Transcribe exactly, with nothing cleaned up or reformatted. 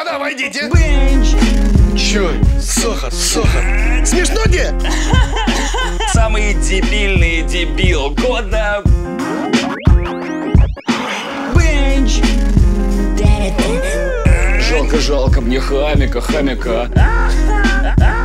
сюда войдите. Бенч. Чё? Сахар, сахар. Смешно где? Самый дебильный дебил года. Бенч. Жалко, жалко мне хамика, хамика.